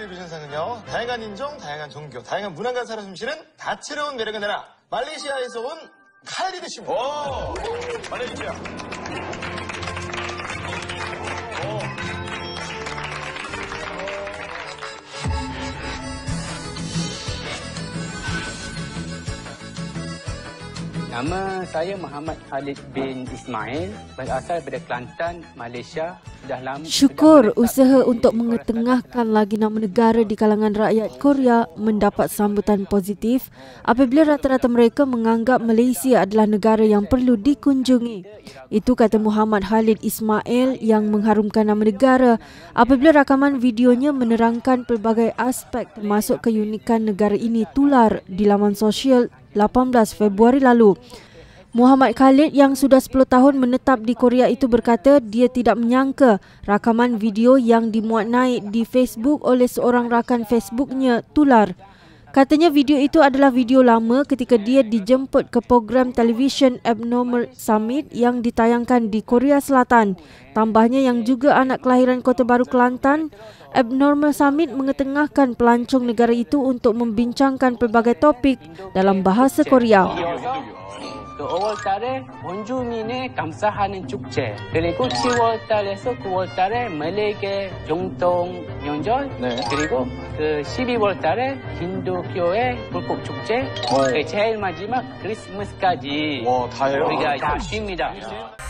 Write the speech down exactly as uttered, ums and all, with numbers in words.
텔레비전상은요, 다양한 인종, 다양한 종교, 다양한 문화가 살아 숨쉬는 다채로운 매력의 나라 말레이시아에서 온 칼리드 씨입니다. 오, 말레이시아. Nama saya Muhammad Khalid bin Ismail, berasal dari Kelantan, Malaysia. Sudah lama. Syukur usaha untuk mengetengahkan lagi nama negara di kalangan rakyat Korea mendapat sambutan positif apabila rata-rata mereka menganggap Malaysia adalah negara yang perlu dikunjungi. Itu kata Muhammad Khalid Ismail yang mengharumkan nama negara apabila rakaman videonya menerangkan pelbagai aspek termasuk keunikan negara ini tular di laman sosial lapan belas Februari lalu. Muhammad Khalid yang sudah sepuluh tahun menetap di Korea itu berkata dia tidak menyangka rakaman video yang dimuat naik di Facebook oleh seorang rakan Facebooknya tular. Katanya video itu adalah video lama ketika dia dijemput ke program televisyen Abnormal Summit yang ditayangkan di Korea Selatan. Tambahnya yang juga anak kelahiran Kota Baru Kelantan, Abnormal Summit mengetengahkan pelancong negara itu untuk membincangkan pelbagai topik dalam bahasa Korea. 오월 달에 원주민의 감사하는 축제, 그리고 시월 달에서 구월 달에 말레이계 정통 명절, 네. 그리고 그 십이월 달에 힌두교의 불꽃 축제, 네. 제일 마지막 크리스마스까지 와, 다 해요? 우리가 다 쉽니다.